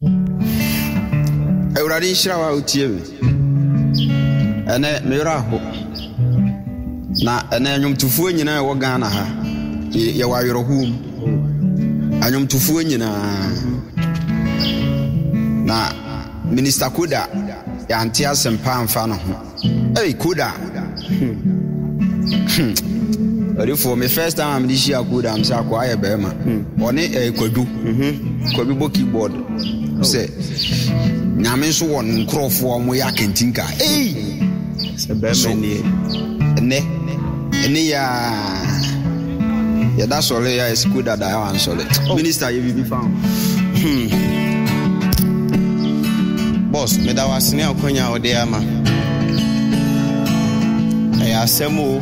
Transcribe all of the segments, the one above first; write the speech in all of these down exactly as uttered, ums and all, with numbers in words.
Awurade nhyira wa otie me. Ene meyra ho. Na ene nwomtufuo nyina wo Ghana ha. Ye wa werehum. Anyomtufuo nyina. Na Minister Koda ya anti asempa amfa no ho. Hey Koda. Ready for me first time I'm this year Koda am say akwa be ma. Oni eh Kwadu. Mhm. Kwabi bo keyboard. Say nyame so won nkrofo mo ya kentinka. Hey. Se be me ne. Ne ya ya da sole ya is Koda da ya ansole. Minister you be found. Hmm. Boss, me da wasene akonya ode ama. Eh asemo.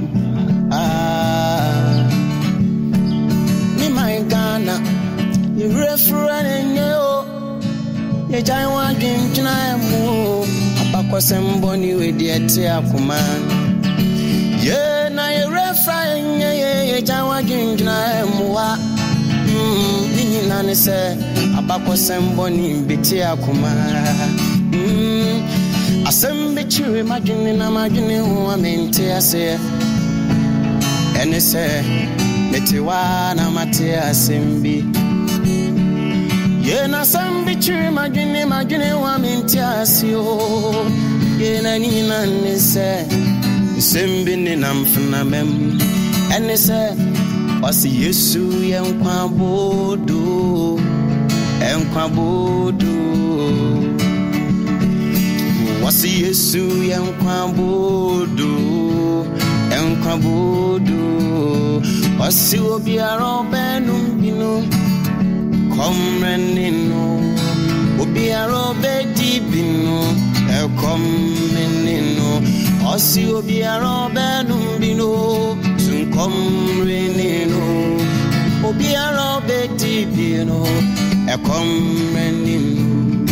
Ah. Me my Ghana. You referring yo. Ye jai wa dwintna emu. Abakwasem ni we de ete akoma. Ye na ye referring ye ye jai wa dwintna emu wa. Mm, ni na ne se abakwasem boni beti akoma. Mm, asem bechiwe madwene na madwene ho amente ase. Ene se metewa na mate asembi. Ye na asem bechiwe madwene madwene ho amente ase o. Ye na ni na ne se sembi ni na mfna mem. Ene se Wasi Yesu yenkwa bodo enkwa bodo Wasi Yesu yenkwa bodo enkwa bodo Wasi obiara benum binu komrenino obiara bedi binu e komrenino Wasi obiara benum binu komrenino obiara bedi binu e komrenino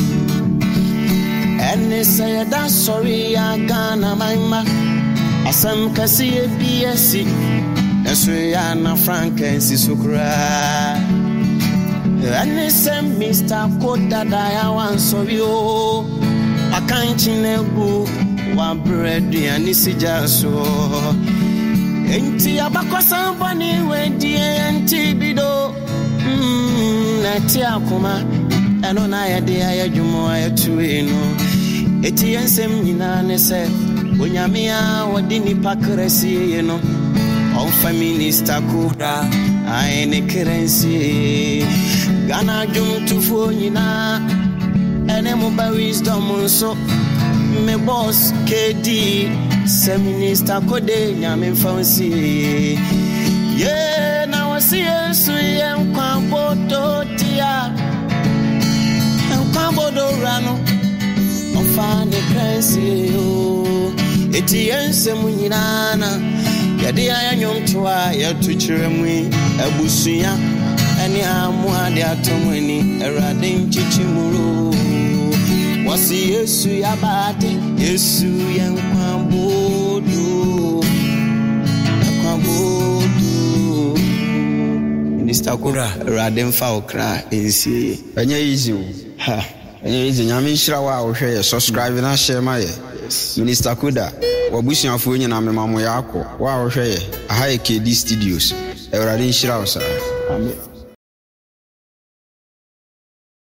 ene say da sorry ya Ghana maima asam kasi e biesi eso ya na frankensi sukra ene say Mister Koda da ya wan sorry o akanchi negu wa bread ani sijaso Enti abakosa bani wedi enti bido mm na ti akoma eno na yede ayadwumo ayatu eno eti ensem nyina ne se onyame a wodi ni pakrasi ye no on Minister Koda ai ne currency Ghana dwum tufo nyina ene mo ba wisdom so me boss K D Se Minister Koda nyame fancy ye na wasi Yesu ye nkwa bodo dia nkwa bodo rano ofa ne kransi o eti yense munyinana yade ayanyom toa yatuchire mu abusuya ani amu ade atomani erade nchichimuru Wasi Yesu yabate Yesu yenkwa bodo yenkwa bodo Minister Koda erade mfa okra ensi enye easy ha enye easy nyame nhyira wa ohwe ye subscribe na share ma ye Minister Koda wabusuafo nyina memamo yakọ wa ohwe ye aha K D Studios erade nhyira wo sa